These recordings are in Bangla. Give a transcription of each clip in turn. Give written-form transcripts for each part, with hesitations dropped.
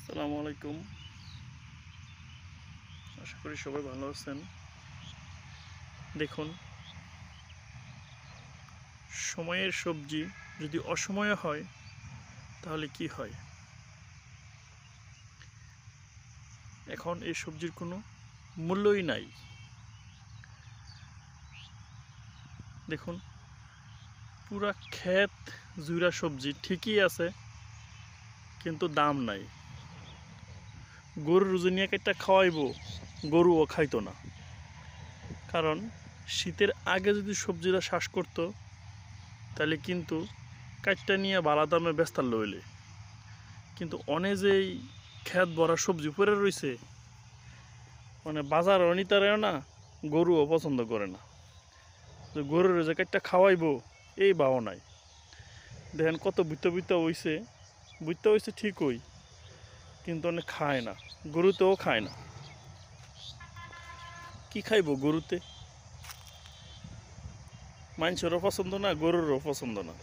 আসসালামু আলাইকুম। আশা করি সবাই ভালো আছেন। দেখুন, সময়ের সবজি যদি অসময়ে হয় তাহলে কি হয়। এখন এই সবজির কোনো মূল্যই নাই। দেখুন, পুরা ক্ষেত জুড়া সবজি ঠিকই আছে, কিন্তু দাম নাই। গরুর রুজনিয়া কেটে খাওয়াইব, গরুও খাইতো না। কারণ শীতের আগে যদি সবজিরা চাষ করতো তাহলে কিন্তু কাটটা নিয়ে বালা দামে বেস্তার লইলে, কিন্তু অনেক যেই ক্ষেত ভরা সবজি পরে রয়েছে, মানে বাজার অনিতারেও না, গরুও পছন্দ করে না। যে গরুর যে কাটটা খাওয়াইবো এই বাও নাই। দেখেন কত বুত্তা হইছে ঠিকই, কিন্তু অনেক খায় না, গরুতেও খায় না। কি খাইব গরুতে? মানুষেরও পছন্দ না, গরুরও পছন্দ না।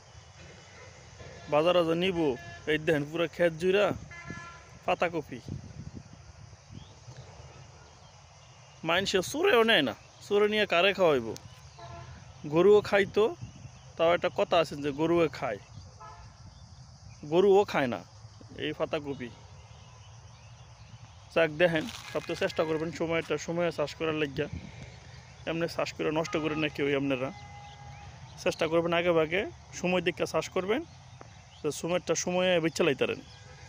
বাজারে যে নিব, এই দেখেন পুরো ক্ষেত জুড়া পাতাকপি। মানুষে চোরেও নেয় না, চোরে নিয়ে কারে খাওয়াইব? গরুও খাইতো, তাও একটা কথা আছে যে গরুও খায়, গরুও খায় না এই পাতাকপি। যাক, দেখেন সব তো চেষ্টা করবেন সময়ে চাষ করার লাগিয়া। এমনি চাষ করে নষ্ট করে না কেউ, আপনারা চেষ্টা করবেন আগে ভাগে সময় দিকে চাষ করবেন, সময়ে বেচা লাইতারেন।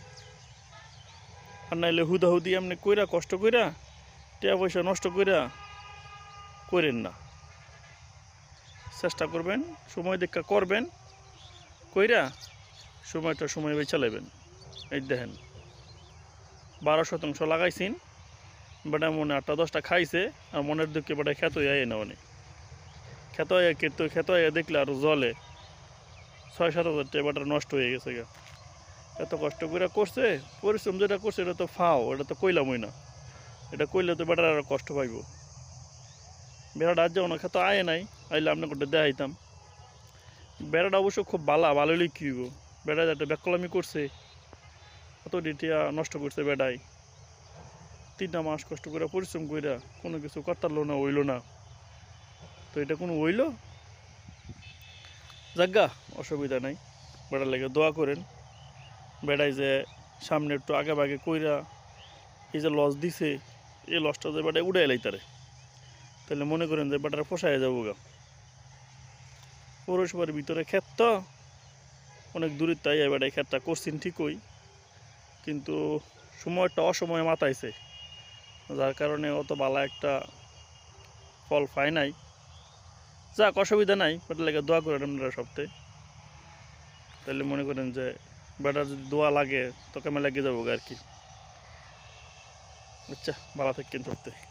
আর নাইলে হুদাহুদি এমনি কইরা কষ্ট কইরা টাকা পয়সা নষ্ট করেন না। চেষ্টা করবেন সময় দেখা করবেন, কইরা সময়ে বেচা লাইবেন। এই দেখেন 12% লাগাইছেন, বেটা মনে 8-10টা খাইছে, আর মনের দুঃখে বেটা খেত হয়ে না, মানে খেত হয়ে দেখলে আর জলে 6-7 হাজার টাকা বেটার নষ্ট হয়ে গেছে গা। এত কষ্ট করে করছে, পরিশ্রম যেটা করছে এটা তো ফাও, এটা তো কইলামই না। এটা কইলে তো বেটার আরো কষ্ট পাইব। বেড়াটা আজ যেমন খেত আয় নাই, আইলে আপনাকে দেখাইতাম। বেড়াটা অবশ্য খুব ভালো হলেই কি হইব। বেড়া একটা ব্যাকলামি করছে, কত ডিটিয়া নষ্ট করছে বেড়াই। 3টা মাস কষ্ট করে পরিশ্রম কইরা কোনো কিছু করতারলো না, হইল না। তো এটা কোনো হইল? যাজ্ঞা, অসুবিধা নাই। বেড়ার লেগে দোয়া করেন। বেড়াই যে সামনে একটু আগে ভাগে কইরা এই যে লস দিছে, এই লসটা যে বেড়ায় উড়াই লাইতারে, তাহলে মনে করেন যে বেটার পোষায় যাবো গা। পৌরসভার ভিতরে ক্ষেত তো অনেক দূরের, তাই বেড়াই ক্ষেতটা করছেন ঠিকই, কিন্তু সময়টা অসময়ে মাতাইছে, যার কারণে অত ভালো একটা ফল পায় নাই। যাক, অসুবিধা নাই, বেটার লেগে দোয়া করেন আপনারা সপ্তাহে। তাহলে মনে করেন যে বেটার যদি দোয়া লাগে তো কেমন লাগিয়ে যাবো আর কি। আচ্ছা, ভালো থাকেন সপ্তাহে।